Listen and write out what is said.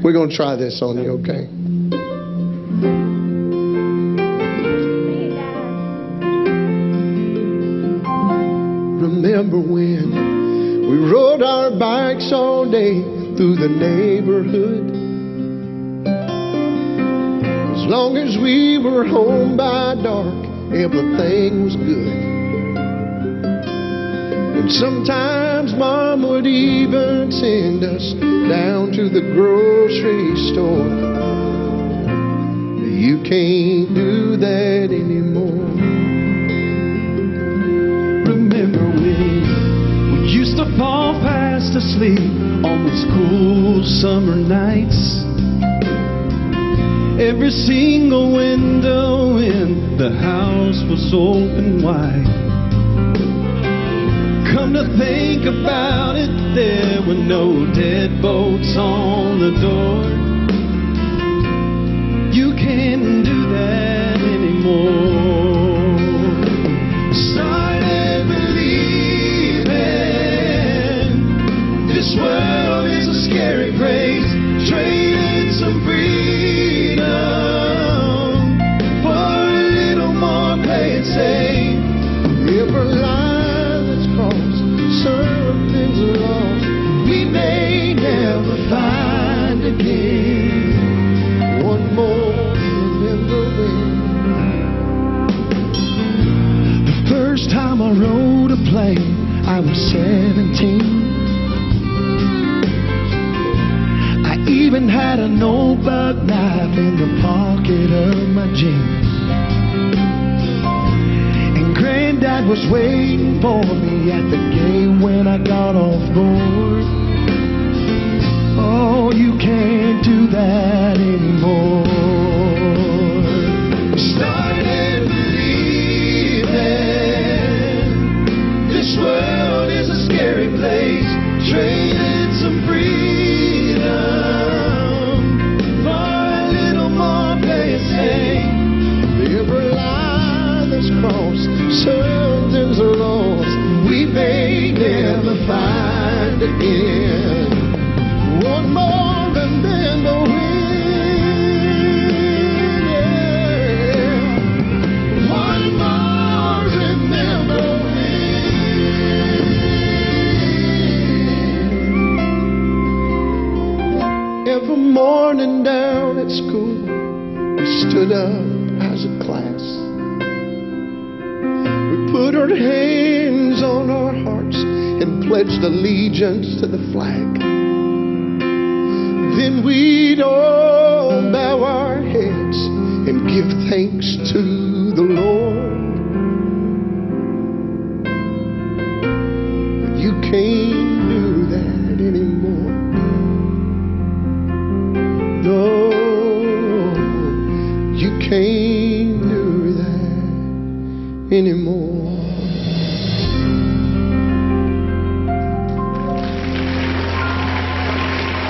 We're going to try this on you, okay? Remember when we rode our bikes all day through the neighborhood? As long as we were home by dark, everything was good. And sometimes Mom would even send us down to the grocery store. You can't do that anymore. Remember when we used to fall fast asleep on those cool summer nights? Every single window in the house was open wide. Come to think about it, there were no deadbolts on the door. You can't do that anymore. Started believing this world is a scary place. Trading some freedom for a little more play and safe. Every line that's crossed, something's lost, we may never find again. One more, remember when? The first time I rode a plane, I was 17. I even had an old buck knife in the pocket of my jeans. And Granddad was waiting for me at the gate when I got off board. Oh, you can't do that anymore. Started believing this world is a scary place. Trading some freedom for a little more play and safe. Every line that's crossed, something's lost, we may never find again. One more, remember when? Yeah. One more, remember when? Every morning down at school, we stood up as a class. We put our hands on our hearts and pledged allegiance to the flag. Then we'd all bow our heads and give thanks to the Lord. You can't do that anymore. No, you can't do that anymore.